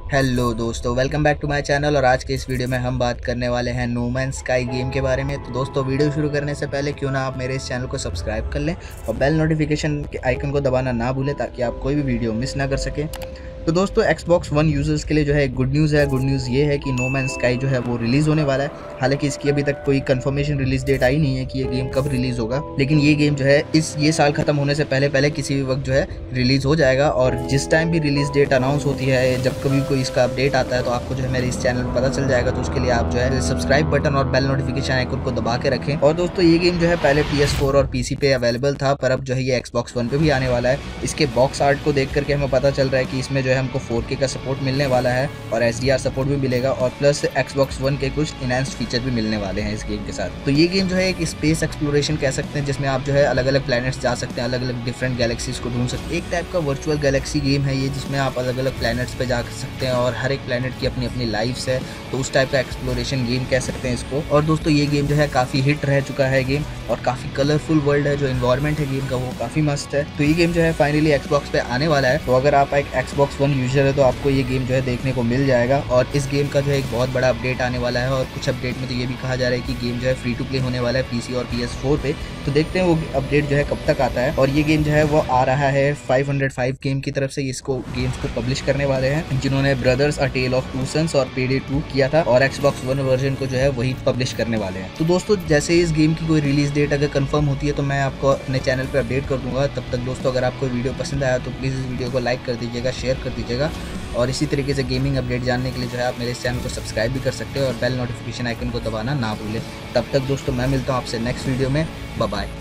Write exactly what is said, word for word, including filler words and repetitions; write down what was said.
Hello दोस्तों, welcome back to my channel. और आज के इस वीडियो में हम बात करने वाले हैं नो मैन स्काई गेम के बारे में। तो दोस्तों, वीडियो शुरू करने से पहले क्यों ना आप मेरे इस चैनल को सब्सक्राइब कर लें और बेल नोटिफिकेशन के आइकन को दबाना ना भूलें ताकि आप कोई भी वीडियो मिस ना कर सकें। तो दोस्तों, एक्सबॉक्स वन यूज़र्स के लिए जो है एक गुड न्यूज़ है। गुड न्यूज़ ये है कि नो मैन स्काई जो है वो रिलीज़ होने वाला है। हालांकि इसकी अभी तक कोई कंफर्मेशन रिलीज डेट आई नहीं है कि ये गेम कब रिलीज़ होगा, लेकिन ये गेम जो है इस ये साल ख़त्म होने से पहले पहले किसी भी वक्त जो है रिलीज़ हो जाएगा। और जिस टाइम भी रिलीज़ डेट अनाउंस होती है, जब कभी कोई इसका अपडेट आता है, तो आपको जो है मेरे इस चैनल पर पता चल जाएगा। तो उसके लिए आप जो है सब्सक्राइब बटन और बेल नोटिफिकेशन आइकन को दबा के रखें। और दोस्तों, ये गेम जो है पहले पी एस फोर और पीसी पे अवेलेबल था, पर अब जो है ये एक्सबॉक्स वन पे भी आने वाला है। इसके बॉक्स आर्ट को देख करके हमें पता चल रहा है कि इसमें जो है हमको फोर के का सपोर्ट मिलने वाला है और एच डी आर सपोर्ट भी मिलेगा, और प्लस एक्सबॉक्स वन के कुछ इनहैंस्ड फीचर भी मिलने वाले हैं इस गेम के साथ। तो ये गेम जो है एक स्पेस एक्सप्लोरेशन कह सकते हैं, जिसमें आप जो है अलग अलग प्लैनेट्स जा सकते हैं, अलग अलग डिफरेंट गैलेक्सीज को ढूंढ सकते हैं। एक टाइप का वर्चुअल गैलेक्सी गेम है ये, जिसमें आप अलग अलग प्लैनेट्स पे जा सकते हैं और हर एक प्लैनेट की अपनी अपनी लाइफ्स है। तो उस टाइप का एक्सप्लोरेशन गेम कह सकते हैं इसको। और दोस्तों, ये गेम जो है काफ़ी हिट रह चुका है गेम, और काफ़ी कलरफुल वर्ल्ड है। जो इन्वायरमेंट है गेम का वो काफ़ी मस्त है। तो ये गेम जो है फाइनली एक्सबॉक्स पे आने वाला है। तो अगर आप एक एक्सबॉक्स वन यूजर है तो आपको ये गेम जो है देखने को मिल जाएगा। और इस गेम का जो है एक बहुत बड़ा अपडेट आने वाला है, और कुछ अपडेट में तो ये भी कहा जा रहा है कि गेम जो है फ्री टू प्ले होने वाला है पीसी और पी एस फोर पे। तो देखते हैं वो अपडेट जो है कब तक आता है। और ये गेम जो है वो आ रहा है फाइव हंड्रेड फाइव गेम की तरफ से। इसको गेम्स को पब्लिश करने वाले हैं जिन्होंने brothers a tale of two sons और पेडे टू किया था, और एक्सबॉक्स वन वर्जन को जो है वही पब्लिश करने वाले हैं। तो दोस्तों, जैसे इस गेम की कोई रिलीज डेट अगर कंफर्म होती है तो मैं आपको अपने चैनल पे अपडेट कर दूंगा। तब तक दोस्तों, अगर आपको वीडियो पसंद आया तो प्लीज़ इस वीडियो को लाइक कर दीजिएगा, शेयर कर दीजिएगा। और इसी तरीके से गेमिंग अपडेट जानने के लिए जो है आप मेरे इस चैनल को सब्सक्राइब भी कर सकते हो और बेल नोटिफिकेशन आइकन को दबाना ना भूलें। तब तक दोस्तों, मैं मिलता हूँ आपसे नेक्स्ट वीडियो में। Bye bye.